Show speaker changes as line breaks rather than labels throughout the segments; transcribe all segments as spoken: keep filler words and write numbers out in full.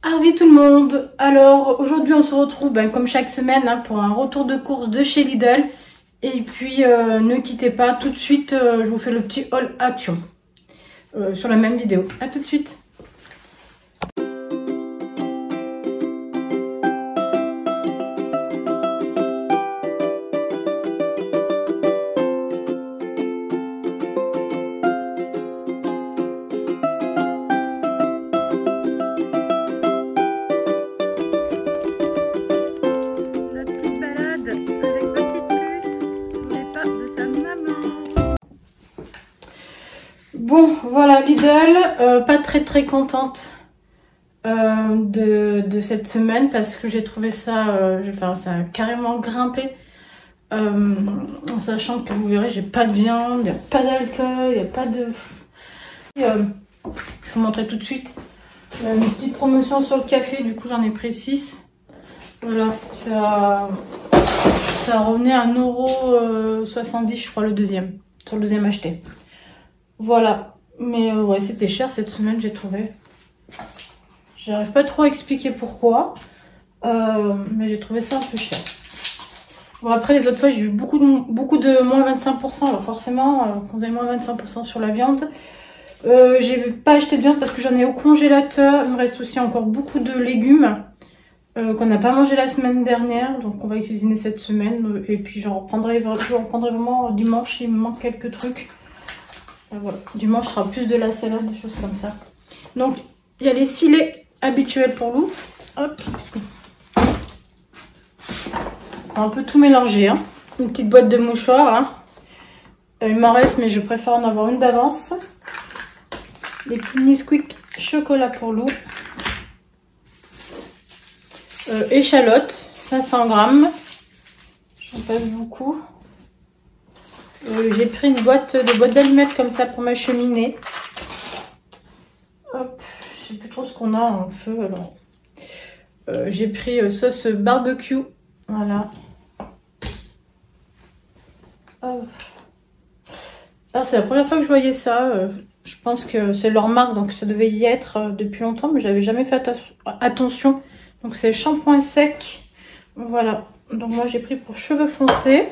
Arvi tout le monde. Alors aujourd'hui on se retrouve ben, comme chaque semaine hein, pour un retour de course de chez Lidl. Et puis euh, ne quittez pas, tout de suite euh, je vous fais le petit haul action euh, sur la même vidéo. A tout de suite. Bon, voilà, Lidl, euh, pas très très contente euh, de, de cette semaine parce que j'ai trouvé ça, euh, enfin, ça a carrément grimpé. Euh, en sachant que vous verrez, j'ai pas de viande, il n'y a pas d'alcool, il n'y a pas de... Euh, je vais vous montrer tout de suite. Euh, une petite promotion sur le café, du coup j'en ai pris six. Voilà, ça, ça revenait à un euro soixante-dix je crois le deuxième, sur le deuxième acheté. Voilà, mais euh, ouais, c'était cher cette semaine, j'ai trouvé. J'arrive pas trop à expliquer pourquoi, euh, mais j'ai trouvé ça un peu cher. Bon, après, les autres fois, j'ai eu beaucoup de, beaucoup de moins vingt-cinq pour cent, alors forcément, euh, quand vous avez moins vingt-cinq pour cent sur la viande. Euh, j'ai pas acheté de viande parce que j'en ai au congélateur. Il me reste aussi encore beaucoup de légumes euh, qu'on n'a pas mangé la semaine dernière, donc on va y cuisiner cette semaine. Et puis, j'en reprendrai, je reprendrai vraiment dimanche, il me manque quelques trucs. Voilà. Dimanche sera plus de la salade, des choses comme ça. Donc il y a les silets habituels pour Lou. Hop. C'est un peu tout mélangé. Hein. Une petite boîte de mouchoirs. Hein. Euh, il m'en reste, mais je préfère en avoir une d'avance. Les petits Nesquik chocolat pour Lou. Euh, échalotes, cinq cents grammes. J'en passe beaucoup. Euh, j'ai pris une boîte de boîte d'allumettes comme ça pour ma cheminée. Hop, je sais plus trop ce qu'on a en feu alors. Euh, j'ai pris euh, sauce barbecue, voilà. Hop. Ah, c'est la première fois que je voyais ça. Euh, je pense que c'est leur marque, donc ça devait y être euh, depuis longtemps, mais j'avais jamais fait atta attention. Donc c'est shampoing sec, voilà. Donc moi j'ai pris pour cheveux foncés.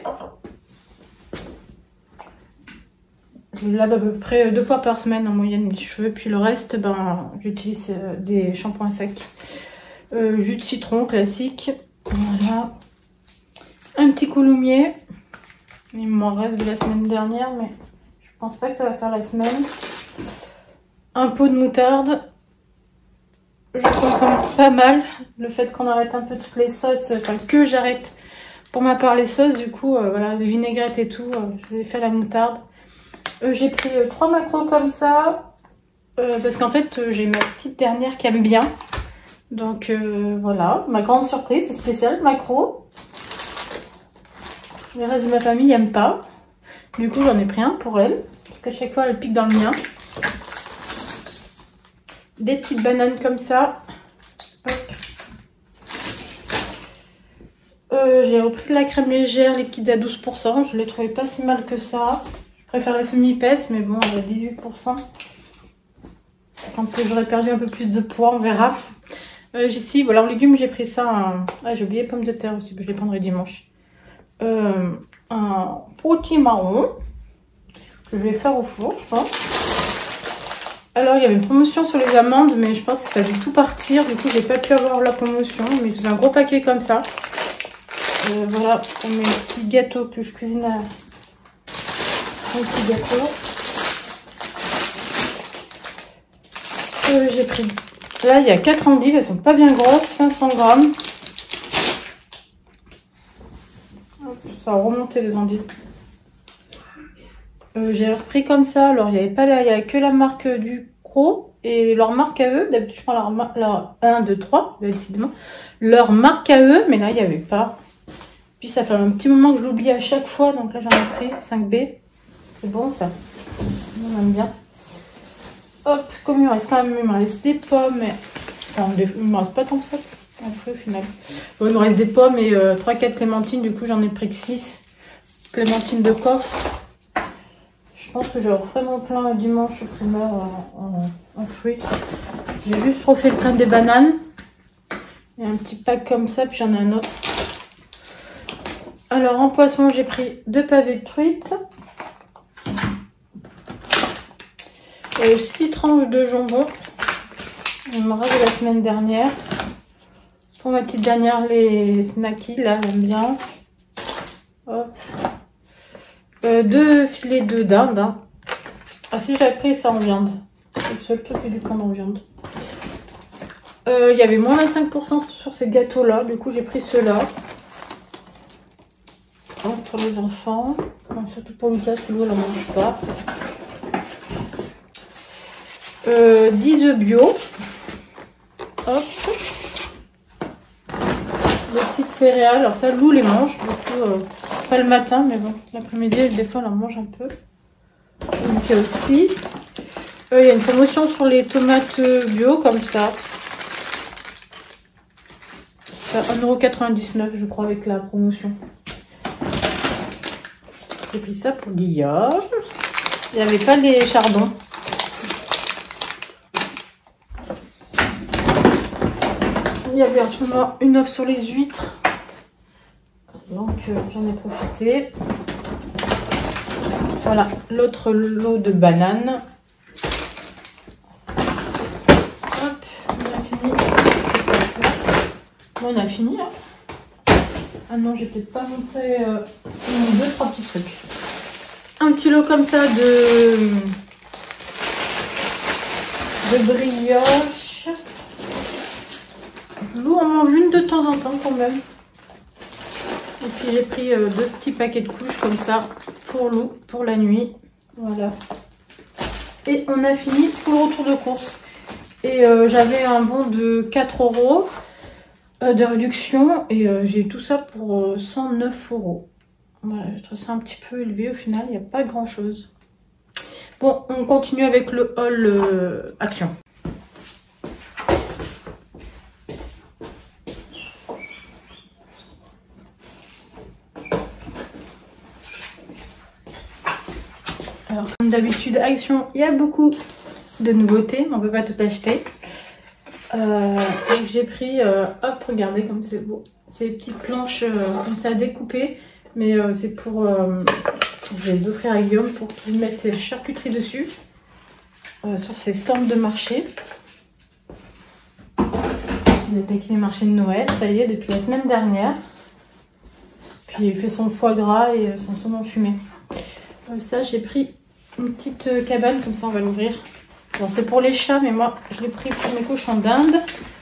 Je lave à peu près deux fois par semaine en moyenne mes cheveux, puis le reste, ben, j'utilise des shampoings secs. Euh, jus de citron classique, voilà. Un petit coulommier, il m'en reste de la semaine dernière, mais je pense pas que ça va faire la semaine. Un pot de moutarde, je consomme pas mal. Le fait qu'on arrête un peu toutes les sauces, enfin que j'arrête pour ma part les sauces, du coup, euh, voilà, les vinaigrettes et tout, euh, je vais faire la moutarde. Euh, j'ai pris euh, trois macros comme ça, euh, parce qu'en fait euh, j'ai ma petite dernière qui aime bien. Donc euh, voilà, ma grande surprise, c'est spécial, macro. Le reste de ma famille n'aime pas. Du coup j'en ai pris un pour elle, parce qu'à chaque fois elle pique dans le mien. Des petites bananes comme ça. Euh, j'ai repris de la crème légère liquide à douze pour cent, je l'ai trouvé pas si mal que ça. Je préfère la semi-épaisse, mais bon, elle a dix-huit pour cent. Quand j'aurais perdu un peu plus de poids, on verra. Euh, ici, voilà, en légumes, j'ai pris ça. Un... Ah, j'ai oublié pommes de terre aussi, je les prendrai dimanche. Euh, un potimarron que je vais faire au four, je pense. Alors, il y avait une promotion sur les amandes, mais je pense que ça a dû tout partir. Du coup, j'ai pas pu avoir la promotion, mais c'est un gros paquet comme ça. Euh, voilà, pour mes petits gâteaux que je cuisine à... Un petit gâteau. Euh, j'ai pris. Là, il y a quatre endives, elles sont pas bien grosses, cinq cents grammes. Hop, ça a remonté les endives. Euh, j'ai repris comme ça. Alors, il n'y avait pas là, il y a que la marque du Cro et leur marque à eux. D'habitude, je prends leur, leur un, deux, trois, décidément. Leur marque à eux, mais là, il n'y avait pas. Puis, ça fait un petit moment que je l'oublie à chaque fois, donc là, j'en ai pris cinq B. C'est bon ça, on aime bien. Hop, comme il me reste quand même, il me reste des pommes. Et... Enfin, des... il me reste pas tant que ça en fait au final. Bon, il me reste des pommes et euh, trois quatre clémentines, du coup j'en ai pris que six. Clémentines de Corse. Je pense que je referai mon plein le dimanche au primeur en, en, en fruits. J'ai juste refait le plein des bananes. Il y a un petit pack comme ça, puis j'en ai un autre. Alors en poisson, j'ai pris deux pavés de truite. Et six tranches de jambon. On m'aura de la semaine dernière. Pour ma petite dernière, les snacky, là, j'aime bien. Hop. Euh, deux filets de dinde. Hein. Ah si, j'avais pris ça en viande. C'est le seul truc que j'ai dû prendre en viande. Il euh, y avait moins vingt-cinq pour cent sur ces gâteaux-là. Du coup, j'ai pris ceux-là. Oh, pour les enfants. Enfin, surtout pour Lucas, parce que lui, on ne mange pas. Euh, dix œufs bio. Hop. Les petites céréales. Alors ça, Lou les mange. Du coup, euh, pas le matin, mais bon, l'après-midi, des fois, on en mange un peu. Donc, il y a aussi. Il euh, y a une promotion sur les tomates bio, comme ça. C'est un euro quatre-vingt-dix-neuf, je crois, avec la promotion. J'ai pris ça pour Guillaume. Il n'y avait pas les chardons. Il y avait en ce moment une offre sur les huîtres. Donc euh, j'en ai profité. Voilà, l'autre lot de bananes. Hop, on a fini. Bon, on a fini. Hein. Ah non, j'ai peut-être pas monté euh, deux, trois petits trucs. Un petit lot comme ça de, de brioche. Lou en mange une de temps en temps quand même. Et puis j'ai pris euh, deux petits paquets de couches comme ça pour Lou, pour la nuit. Voilà. Et on a fini pour le retour de course. Et euh, j'avais un bon de quatre euros euh, de réduction. Et euh, j'ai tout ça pour euh, cent neuf euros. Voilà, je trouve ça un petit peu élevé au final. Il n'y a pas grand chose. Bon, on continue avec le haul euh, action. Alors comme d'habitude, Action, il y a beaucoup de nouveautés, mais on ne peut pas tout acheter. Euh, donc j'ai pris, euh, hop, regardez comme c'est beau, ces petites planches euh, comme ça découpées, mais euh, c'est pour, euh, je vais les offrir à Guillaume pour qu'il mette ses charcuteries dessus, euh, sur ses stands de marché. Il a attaqué les marchés de Noël, ça y est, depuis la semaine dernière. Puis il fait son foie gras et son saumon fumé. Euh, ça, j'ai pris une petite euh, cabane, comme ça on va l'ouvrir. Bon, c'est pour les chats, mais moi je l'ai pris pour mes cochons d'Inde.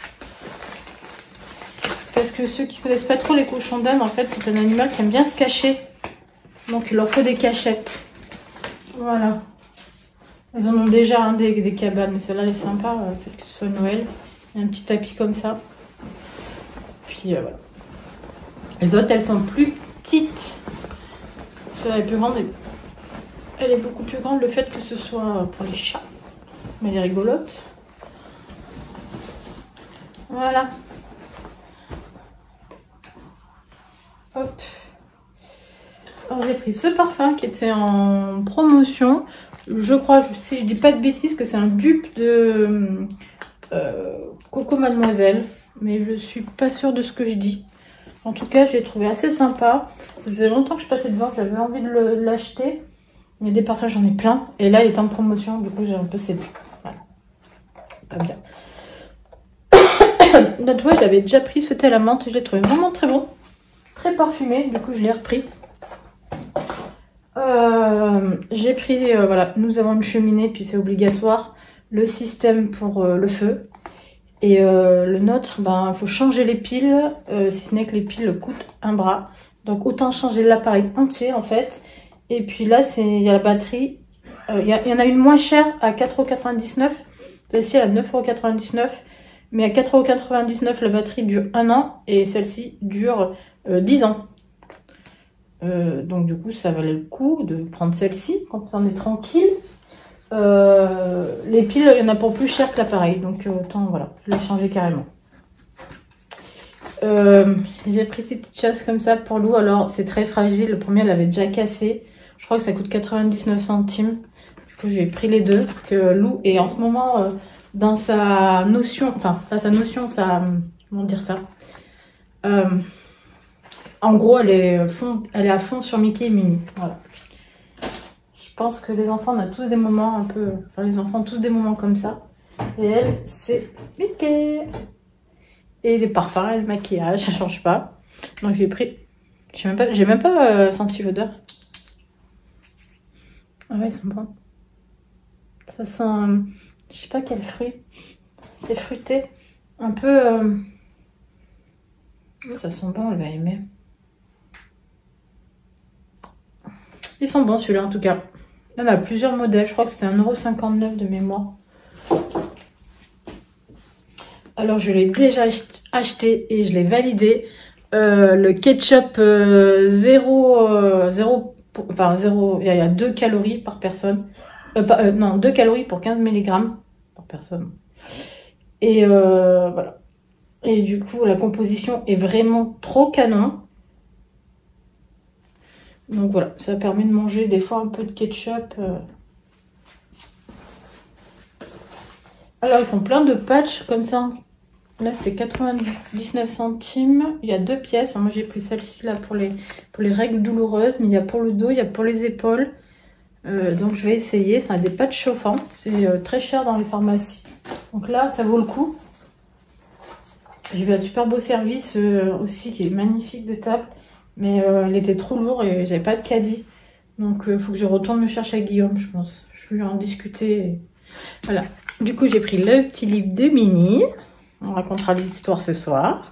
Parce que ceux qui ne connaissent pas trop les cochons d'Inde, en fait, c'est un animal qui aime bien se cacher. Donc il leur faut des cachettes. Voilà. Elles en ont déjà hein, des, des cabanes, mais celle-là elle est sympa, euh, le fait que ce soit Noël. Il y a un petit tapis comme ça. Puis euh, voilà. Les autres, elles sont plus petites. Celle-là est plus grande. Elle est beaucoup plus grande, le fait que ce soit pour les chats. Mais elle est rigolote. Voilà. Hop. Alors j'ai pris ce parfum qui était en promotion. Je crois, si je dis pas de bêtises, que c'est un dupe de euh, Coco Mademoiselle. Mais je suis pas sûre de ce que je dis. En tout cas, je l'ai trouvé assez sympa. Ça faisait longtemps que je passais devant, j'avais envie de l'acheter. Mais des parfums, j'en ai plein. Et là, il est en promotion, du coup, j'ai un peu cédé. Voilà. Pas bien. L'autre fois, je l'avais déjà pris, ce thé à la menthe. Je l'ai trouvé vraiment très bon. Très parfumé, du coup, je l'ai repris. Euh, j'ai pris, euh, voilà, nous avons une cheminée, puis c'est obligatoire. Le système pour euh, le feu. Et euh, le nôtre, ben, il faut changer les piles, euh, si ce n'est que les piles coûtent un bras. Donc, autant changer l'appareil entier, en fait. Et puis là, il y a la batterie. Il euh, y, y en a une moins chère à quatre euros quatre-vingt-dix-neuf. Celle-ci, elle a neuf euros quatre-vingt-dix-neuf. Mais à quatre euros quatre-vingt-dix-neuf, la batterie dure un an. Et celle-ci dure euh, dix ans. Euh, donc du coup, ça valait le coup de prendre celle-ci, quand on est tranquille. Euh, les piles, il y en a pour plus cher que l'appareil. Donc autant, voilà, je l'ai changé carrément. Euh, j'ai pris ces petites chasses comme ça pour Lou. Alors, c'est très fragile. Le premier, elle avait déjà cassé. Je crois que ça coûte quatre-vingt-dix-neuf centimes. Du coup, j'ai pris les deux. Parce que Lou est en ce moment euh, dans sa notion, enfin, pas sa notion, sa comment dire ça. Euh, en gros, elle est, fond, elle est à fond sur Mickey et Minnie. Voilà. Je pense que les enfants, on a tous des moments un peu... Enfin, les enfants ont tous des moments comme ça. Et elle, c'est Mickey. Et les parfums et le maquillage, ça change pas. Donc j'ai pris... J'ai même pas, j'ai même pas euh, senti l'odeur. Ah ouais, ils sont bons. Ça sent... Euh, je sais pas quel fruit. C'est fruité. Un peu... Euh... Ça sent bon, elle va aimer. Ils sont bons celui-là en tout cas. Il y en a plusieurs modèles. Je crois que c'était un euro cinquante-neuf de mémoire. Alors je l'ai déjà acheté et je l'ai validé. Euh, le ketchup euh, zéro, euh, zéro, enfin zéro, il y a deux calories par personne. Euh, pas, euh, non, deux calories pour quinze milligrammes par personne. Et euh, voilà. Et du coup, la composition est vraiment trop canon. Donc voilà, ça permet de manger des fois un peu de ketchup. Euh. Alors, ils font plein de patchs comme ça. Là, c'était quatre-vingt-dix-neuf centimes. Il y a deux pièces. Moi, j'ai pris celle-ci là pour les, pour les règles douloureuses. Mais il y a pour le dos, il y a pour les épaules. Euh, donc, je vais essayer. C'est des patchs chauffants. C'est euh, très cher dans les pharmacies. Donc là, ça vaut le coup. J'ai vu un super beau service euh, aussi qui est magnifique de table. Mais euh, elle était trop lourde et j'avais pas de caddie. Donc il euh, faut que je retourne me chercher à Guillaume, je pense. Je vais en discuter. Et... Voilà. Du coup, j'ai pris le petit livre de Minnie. On racontera l'histoire ce soir.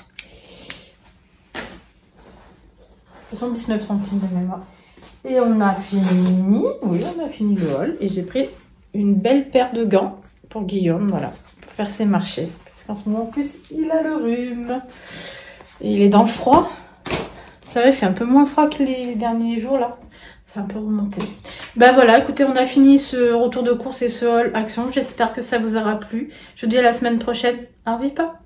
soixante-dix-neuf centimes de mémoire. Et on a fini. Oui, on a fini le haul. Et j'ai pris une belle paire de gants pour Guillaume. Voilà. Pour faire ses marchés. Parce qu'en ce moment, en plus, il a le rhume. Et il est dans le froid. Ça va, il fait un peu moins froid que les derniers jours là. C'est un peu remonté. Ben voilà, écoutez, on a fini ce retour de course et ce haul action. J'espère que ça vous aura plu. Je vous dis à la semaine prochaine. Au revoir.